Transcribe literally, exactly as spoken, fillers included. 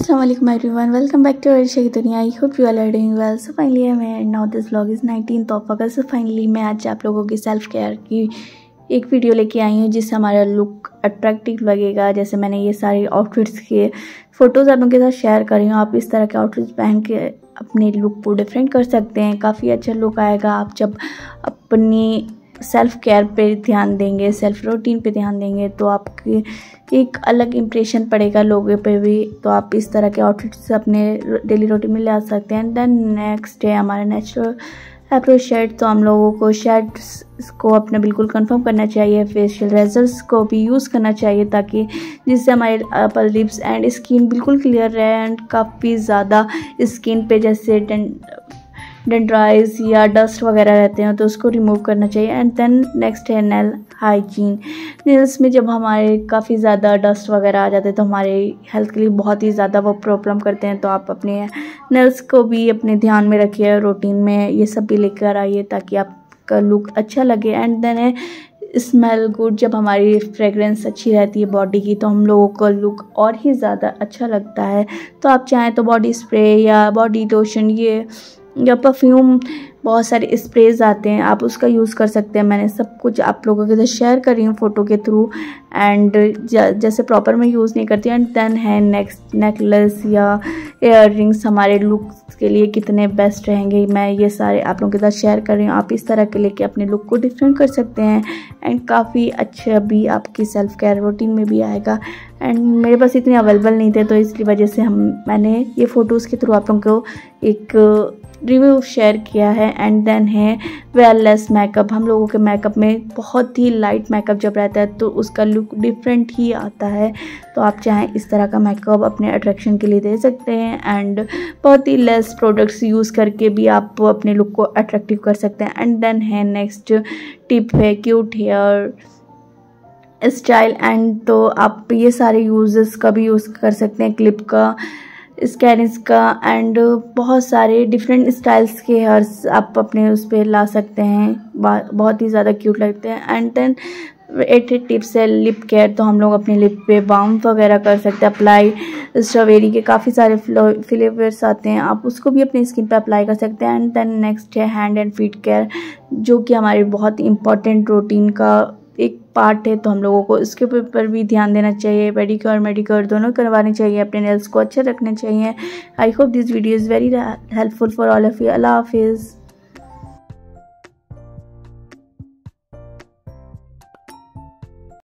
Assalamu alaikum everyone, welcome back to Aisha की दुनिया। I hope you are doing well. So finally मैं now this vlog is nineteenth of August. So finally मैं आज आप लोगों की सेल्फ केयर की एक वीडियो लेके आई हूँ जिससे हमारा लुक अट्रैक्टिव लगेगा। जैसे मैंने ये सारे आउटफिट्स के फ़ोटोज़ आप लोगों के साथ शेयर कर रही हूँ। आप इस तरह के आउटफिट्स पहन के अपने लुक को डिफरेंट कर सकते हैं। काफ़ी अच्छा लुक आएगा आप जब अपनी सेल्फ केयर पे ध्यान देंगे, सेल्फ रूटीन पे ध्यान देंगे तो आपके एक अलग इम्प्रेशन पड़ेगा लोगों पे भी। तो आप इस तरह के आउटफिट्स अपने डेली रूटीन में ला सकते हैं। देन नेक्स्ट है हमारा नेचुरल अप्रोच शेड। तो हम लोगों को शेड्स को अपना बिल्कुल कंफर्म करना चाहिए। फेशियल रेजर्स को भी यूज़ करना चाहिए ताकि जिससे हमारे अपर लिप्स एंड स्किन बिल्कुल क्लियर रहे एंड काफ़ी ज़्यादा स्किन पे जैसे डेंड्राइज या डस्ट वगैरह रहते हैं तो उसको रिमूव करना चाहिए। एंड देन नेक्स्ट है नेल हाइजीन। नेल्स में जब हमारे काफ़ी ज़्यादा डस्ट वगैरह आ जाते हैं तो हमारे हेल्थ के लिए बहुत ही ज़्यादा वो प्रॉब्लम करते हैं। तो आप अपने नेल्स को भी अपने ध्यान में रखिए, रूटीन में ये सब भी लेकर आइए ताकि आपका लुक अच्छा लगे। एंड देन है स्मेल गुड। जब हमारी फ्रेगरेंस अच्छी रहती है बॉडी की तो हम लोगों का लुक और ही ज़्यादा अच्छा लगता है। तो आप चाहें तो बॉडी स्प्रे या बॉडी लोशन ये या परफ्यूम, बहुत सारे स्प्रेज आते हैं, आप उसका यूज़ कर सकते हैं। मैंने सब कुछ आप लोगों के साथ शेयर कर रही हूँ फ़ोटो के थ्रू एंड जैसे प्रॉपर मैं यूज़ नहीं करती। एंड देन है नेक्स्ट नेकलेस या इयर रिंग्स हमारे लुक के लिए कितने बेस्ट रहेंगे, मैं ये सारे आप लोगों के साथ शेयर कर रही हूँ। आप इस तरह के लेके अपने लुक को डिफरेंट कर सकते हैं एंड काफ़ी अच्छा भी आपकी सेल्फ केयर रूटीन में भी आएगा। एंड मेरे पास इतने अवेलेबल नहीं थे तो इसकी वजह से हम मैंने ये फ़ोटोज़ के थ्रू आप लोगों को एक रिव्यू शेयर किया है। एंड देन है वेयरलेस मेकअप। हम लोगों के मेकअप में बहुत ही लाइट मेकअप जब रहता है तो उसका लुक डिफरेंट ही आता है। तो आप चाहें इस तरह का मेकअप अपने अट्रैक्शन के लिए दे सकते हैं एंड बहुत ही लेस प्रोडक्ट्स यूज़ करके भी आप अपने लुक को अट्रैक्टिव कर सकते हैं। एंड देन है नेक्स्ट टिप है क्यूट हेयर स्टाइल। एंड तो आप ये सारे यूजेस का भी यूज़ कर सकते हैं, क्लिप का, स्कैनिस का एंड बहुत सारे डिफरेंट स्टाइल्स के हेयर्स आप अपने उस पर ला सकते हैं, बहुत ही ज़्यादा क्यूट लगते हैं। एंड देन एट टिप्स है लिप केयर। तो हम लोग अपने लिप पे बाम वगैरह कर सकते हैं अप्लाई। स्ट्रॉबेरी के काफ़ी सारे फ्लेवर्स आते हैं, आप उसको भी अपनी स्किन पे अप्लाई कर सकते हैं। एंड देन नेक्स्ट है हैंड एंड फीट केयर जो कि हमारी बहुत इंपॉर्टेंट रूटीन का एक पार्ट है। तो हम लोगों को इसके ऊपर भी ध्यान देना चाहिए। पेडिक्योर मेडिक्योर दोनों करवाने चाहिए, अपने नेल्स को अच्छे रखने चाहिए। I hope this video is very helpful for all of you. अल्लाह हाफिज़।